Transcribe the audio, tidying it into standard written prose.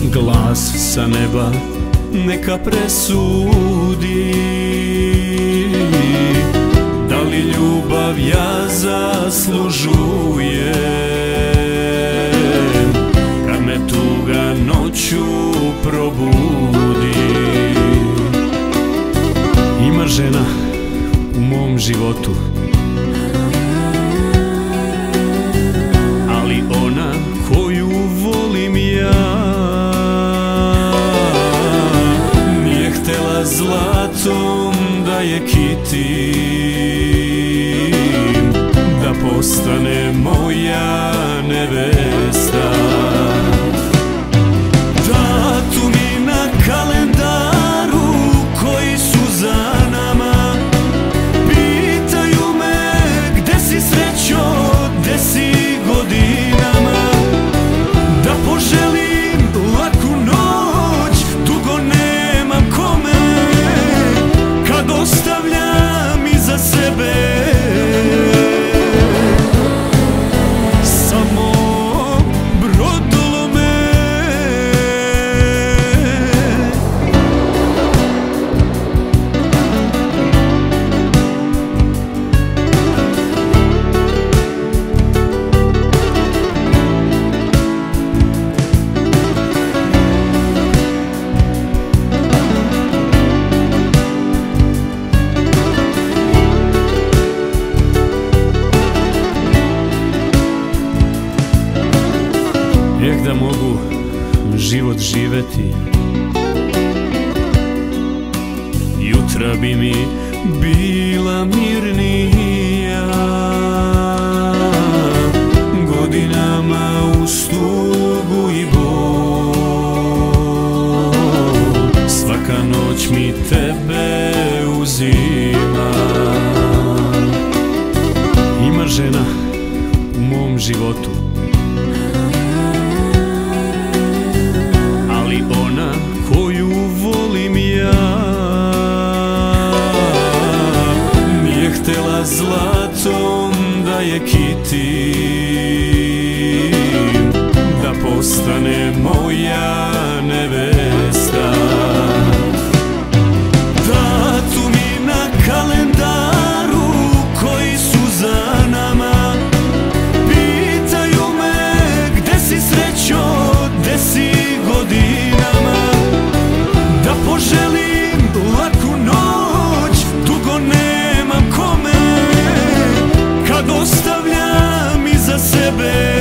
Glas sa neba neka presudi, da li ljubav ja zaslužujem, kad me tuga noću probudi. Ima žena u mom životu, ali ona koju volim ja nije htela zlatom da je kitim, da postane moja nevesta. Datumi na kalendaru koji su za nama pitaju me gde si srećo, gde si godinama, da poželim laku noć, dugo nemam kome, kad ostavljam iza sebe samo brodolome. Da mogu život živeti, jutra bi mi bila mirnija, godinama uz tugu i bol, svaka noć mi tebe uzima. Ima žena u mom životu, ona koju volim ja nije htela zlatom da je kitim, da postane moja nevesta. Datumi na kalendaru koji su za nama pitaju me gde si srećo, gde si godinama, da poželim laku noć, dugo nemam kome, kad ostavljam iza sebe